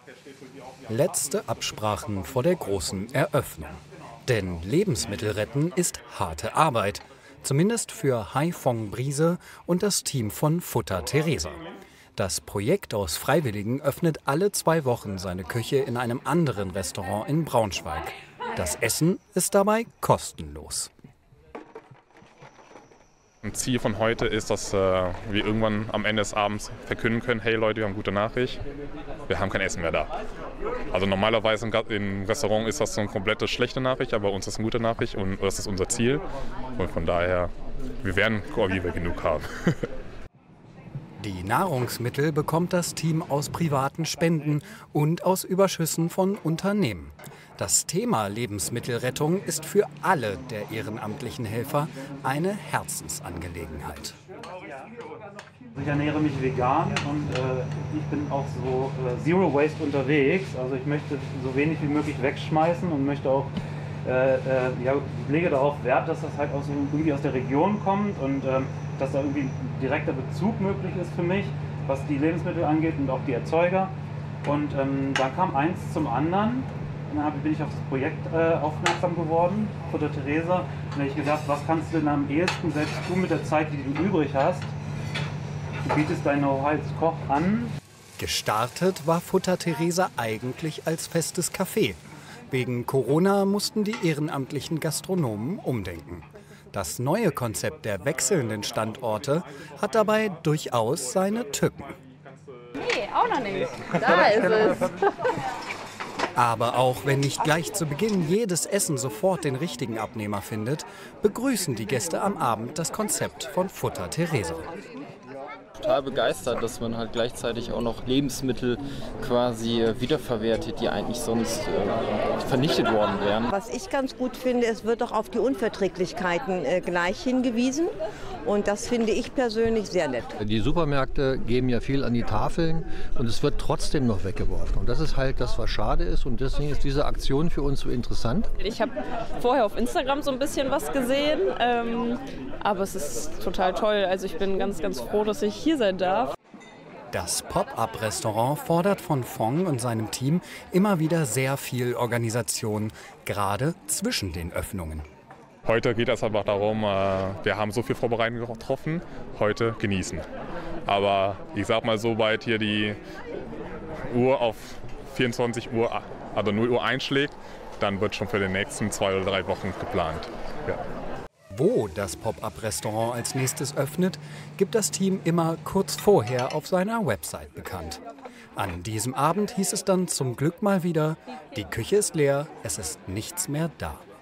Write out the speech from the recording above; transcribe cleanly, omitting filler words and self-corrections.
Letzte Absprachen vor der großen Eröffnung. Denn Lebensmittel retten ist harte Arbeit. Zumindest für Hai Phong Briese und das Team von Futter Teresa. Das Projekt aus Freiwilligen öffnet alle 2 Wochen seine Küche in einem anderen Restaurant in Braunschweig. Das Essen ist dabei kostenlos. Ein Ziel von heute ist, dass wir irgendwann am Ende des Abends verkünden können, hey Leute, wir haben eine gute Nachricht, wir haben kein Essen mehr da. Also normalerweise im Restaurant ist das so eine komplette schlechte Nachricht, aber bei uns ist es eine gute Nachricht und das ist unser Ziel. Und von daher, wir werden wie wir genug haben. Die Nahrungsmittel bekommt das Team aus privaten Spenden und aus Überschüssen von Unternehmen. Das Thema Lebensmittelrettung ist für alle der ehrenamtlichen Helfer eine Herzensangelegenheit. Ich ernähre mich vegan und ich bin auch so Zero Waste unterwegs. Also ich möchte so wenig wie möglich wegschmeißen und möchte auch, lege darauf Wert, dass das halt auch so irgendwie aus der Region kommt und dass da irgendwie ein direkter Bezug möglich ist für mich, was die Lebensmittel angeht und auch die Erzeuger. Und dann kam eins zum anderen. Dann bin ich auf das Projekt aufmerksam geworden, Futter Teresa. Und da habe ich gedacht, was kannst du denn am ehesten selbst tun mit der Zeit, die du übrig hast? Du bietest dein Know-how als Koch an. Gestartet war Futter Teresa eigentlich als festes Café. Wegen Corona mussten die ehrenamtlichen Gastronomen umdenken. Das neue Konzept der wechselnden Standorte hat dabei durchaus seine Tücken. Nee, auch noch nicht. Da ist es. Aber auch wenn nicht gleich zu Beginn jedes Essen sofort den richtigen Abnehmer findet, begrüßen die Gäste am Abend das Konzept von Futter Teresa. Total begeistert, dass man halt gleichzeitig auch noch Lebensmittel quasi wiederverwertet, die eigentlich sonst vernichtet worden wären. Was ich ganz gut finde, es wird auch auf die Unverträglichkeiten gleich hingewiesen. Und das finde ich persönlich sehr nett. Die Supermärkte geben ja viel an die Tafeln und es wird trotzdem noch weggeworfen. Und das ist halt das, was schade ist. Und deswegen ist diese Aktion für uns so interessant. Ich habe vorher auf Instagram so ein bisschen was gesehen, aber es ist total toll. Also ich bin ganz, ganz froh, dass ich hier sein darf. Das Pop-up-Restaurant fordert von Phong und seinem Team immer wieder sehr viel Organisation, gerade zwischen den Öffnungen. Heute geht es einfach darum, wir haben so viel Vorbereitung getroffen, heute genießen. Aber ich sag mal, sobald hier die Uhr auf 24 Uhr, also 0 Uhr einschlägt, dann wird schon für die nächsten 2 oder 3 Wochen geplant. Ja. Wo das Pop-up-Restaurant als nächstes öffnet, gibt das Team immer kurz vorher auf seiner Website bekannt. An diesem Abend hieß es dann zum Glück mal wieder, die Küche ist leer, es ist nichts mehr da.